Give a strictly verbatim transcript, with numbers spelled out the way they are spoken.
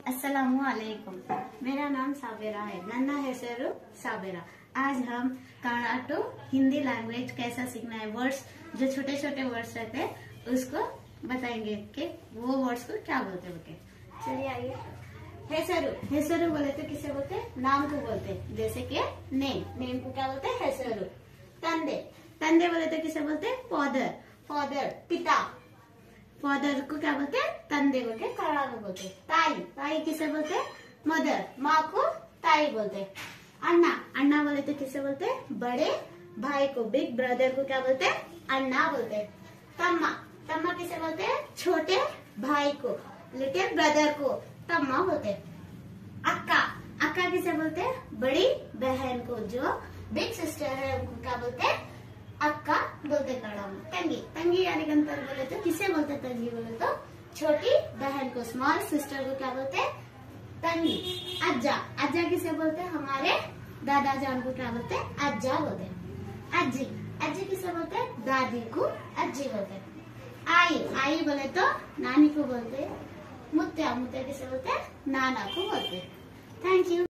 अस्सलामु अलैकुम। मेरा नाम साबेरा है। नन्ना हेसरू साबेरा। आज हम कन्नड़ा टू हिंदी लैंग्वेज कैसा सीखना है, वर्ड्स जो छोटे छोटे वर्ड्स रहते हैं उसको बताएंगे कि वो वर्ड्स को क्या बोलते हैं। चलिए आइए। हेसरू हेसरू बोले तो किसे बोलते हैं? नाम को बोलते हैं। जैसे कि नेम नेम को क्या बोलते हैं? हेसरू। तंदे तंदे बोले तो किसे बोलते हैं? फादर फादर पिता। फादर को क्या बोलते हैं? तंदे बोल के कन्नड़ा में बोलते हैं। ताई ताई किसे बोलते हैं? मदर। माँ को ताई बोलते हैं। अन्ना अन्ना बोले तो किसे बोलते हैं? बड़े भाई को, बिग ब्रदर को क्या बोलते हैं? अन्ना बोलते हैं। तम्मा तम्मा किसे बोलते हैं? छोटे भाई को, लिटिल ब्रदर को तम्मा बोलते हैं। अक्का अक्का किसे बोलते हैं? बड़ी बहन को, जो बिग सिस्टर है उनको क्या बोलते हैं? अक्का बोलते कन्नड़ा में। तंगी तंगी यानी गंतर बोले तो किसे बोलते? तंगी बोले तो छोटी बहन को, स्मॉल सिस्टर को क्या बोलते हैं? तंगी। अज्जा अज्जा किसे बोलते हैं? हमारे दादा जान को क्या बोलते हैं? अज्जा बोलते हैं। अज्जी अज्जी किसे बोलते हैं? दादी को अज्जी बोलते हैं। आई आई बोले तो नानी को बोलते हैं। मुत्या मुत्या किसे बोलते हैं? नाना को बोलते हैं। Thank you.